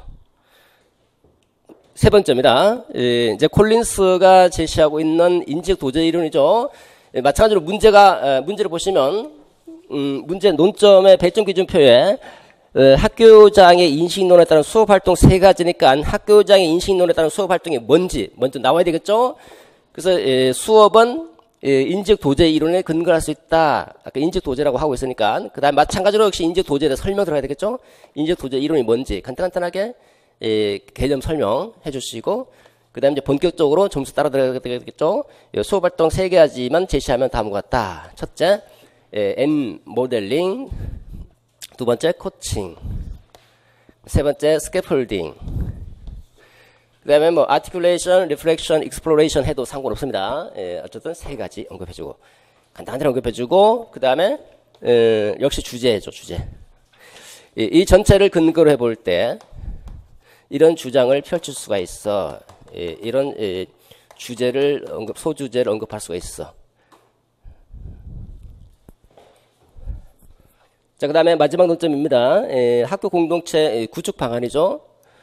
세 번째입니다. 예, 이제 콜린스가 제시하고 있는 인지적 도제 이론이죠. 예, 마찬가지로 문제가, 에, 문제를 보시면, 음, 문제 논점의 배점 기준표에, 에, 학교장의 인식론에 따른 수업활동 세 가지니까 학교장의 인식론에 따른 수업활동이 뭔지 먼저 나와야 되겠죠? 그래서, 에, 수업은, 에, 인지적 도제 이론에 근거할 수 있다. 아까 인지적 도제라고 하고 있으니까. 그 다음 마찬가지로 역시 인지적 도제에 대해 설명 들어가야 되겠죠? 인지적 도제 이론이 뭔지 간단간단하게, 에, 개념 설명해 주시고, 그 다음에 이제 본격적으로 점수 따라 들어가게 되겠죠. 수업활동 세 가지만 제시하면 다음과 같다. 첫째, N 모델링. 두 번째, 코칭. 세 번째, 스캐폴딩. 그 다음에 뭐, articulation, reflection, exploration 해도 상관없습니다. 예, 어쨌든 세 가지 언급해주고. 간단하게 언급해주고, 그 다음에, 역시 주제죠, 주제. 이, 이 전체를 근거로 해볼 때, 이런 주장을 펼칠 수가 있어. 예, 이런 예, 주제를 언급, 소주제를 언급할 수가 있어. 자, 그 다음에 마지막 논점입니다. 예, 학교 공동체 구축 방안이죠.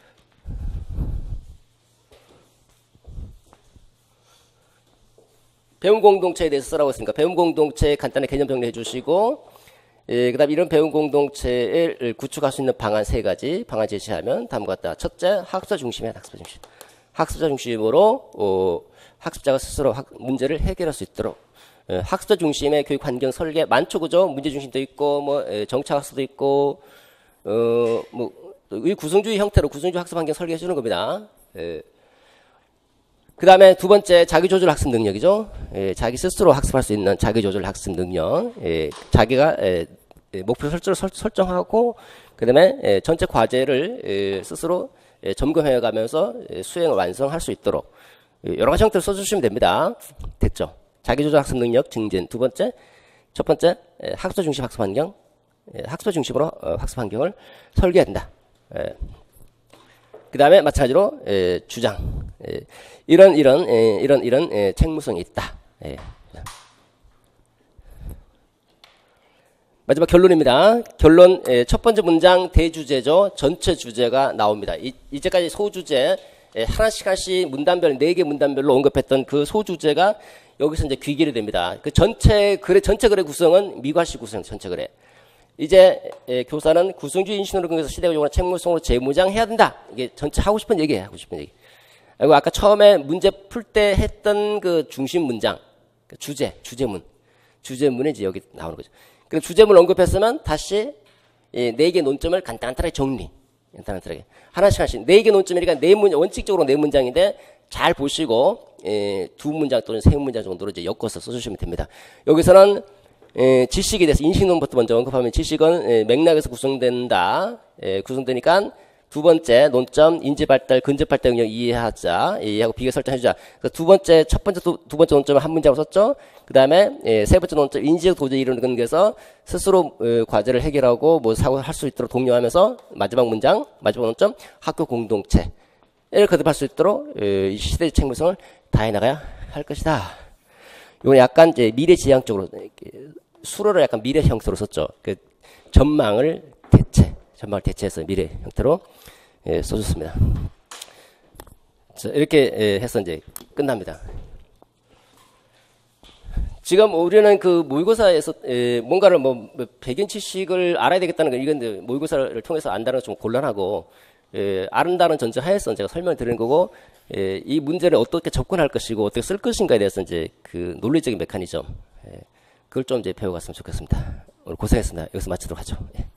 배움 공동체에 대해서 쓰라고 했으니까 배움 공동체 간단히 개념 정리해 주시고, 예, 그 다음 이런 배움 공동체를 구축할 수 있는 방안 세 가지 방안 제시하면 다음과 같다. 첫째, 학습자 중심이야, 학습자 중심. 학습자 중심으로 어, 학습자가 스스로 학, 문제를 해결할 수 있도록 예, 학습자 중심의 교육 환경 설계 많죠, 그죠? 문제 중심도 있고 뭐 예, 정착 학습도 있고 어, 뭐 또 이 구성주의 형태로 구성주의 학습 환경 설계해 주는 겁니다. 예. 그 다음에 두 번째 자기조절 학습 능력이죠. 예, 자기 스스로 학습할 수 있는 자기조절 학습 능력. 예, 자기가 예, 목표 설정을 설, 설정하고 그 다음에 예, 전체 과제를 예, 스스로 예, 점검해 가면서 예, 수행을 완성할 수 있도록 예, 여러 가지 형태로 써주시면 됩니다. 됐죠. 자기조절 학습 능력 증진. 두 번째, 첫 번째 예, 학습 중심 학습 환경. 예, 학습 중심으로 어, 학습 환경을 설계해야 된다. 예. 그 다음에 마찬가지로 예, 주장. 예, 이런 이런 예, 이런 이런 예, 책무성이 있다. 예. 마지막 결론입니다. 결론 예, 첫 번째 문장 대주제죠. 전체 주제가 나옵니다. 이, 이제까지 소주제 예, 하나씩 하나씩 문단별 네 개 문단별로 언급했던 그 소주제가 여기서 이제 귀결이 됩니다. 그 전체 글의 전체 글의 구성은 미과시 구성 전체 글의. 이제 예, 교사는 구성주의 인식론을 근거해서 시대가 요구하는 책무성으로 재무장해야 된다. 이게 전체 하고 싶은 얘기예요. 하고 싶은 얘기. 그리고 아까 처음에 문제 풀 때 했던 그 중심 문장, 그 주제, 주제문, 주제문이 이제 여기 나오는 거죠. 그 주제문을 언급했으면 다시 예, 네 개 논점을 간단하게 정리, 간단하게 하나씩 하나씩 네 개 논점이니까 네 문 원칙적으로 네 문장인데 잘 보시고 예, 두 문장 또는 세 문장 정도로 이제 엮어서 써주시면 됩니다. 여기서는 예, 지식에 대해서 인식론부터 먼저 언급하면 지식은 예, 맥락에서 구성된다. 예, 구성되니까 두 번째 논점 인지발달, 근접발달 능력 이해하자. 이해하고 비교 설정해주자. 두 번째 첫 번째 두, 두 번째 논점을 한 문장으로 썼죠. 그 다음에 예, 세 번째 논점 인지적 도저히 이루는 근거에서 스스로 예, 과제를 해결하고 뭐 사고할 수 있도록 독려하면서 마지막 문장 마지막 논점 학교 공동체를 거듭할 수 있도록 예, 이 시대의 책무성을 다해 나가야 할 것이다. 이건 약간 이제 미래지향적으로 수로를 약간 미래 형태로 썼죠. 그 전망을 대체, 전망을 대체해서 미래 형태로 예, 써줬습니다. 자, 이렇게 예, 해서 이제 끝납니다. 지금 우리는 그 모의고사에서 예, 뭔가를 뭐 배경 지식을 알아야 되겠다는 건 이건 모의고사를 통해서 안다는 건 좀 곤란하고 예, 안다는 전제 하에서 제가 설명을 드리는 거고 예, 이 문제를 어떻게 접근할 것이고 어떻게 쓸 것인가에 대해서 이제 그 논리적인 메커니즘 예, 그걸 좀 이제 배워갔으면 좋겠습니다. 오늘 고생했습니다. 여기서 마치도록 하죠. 예.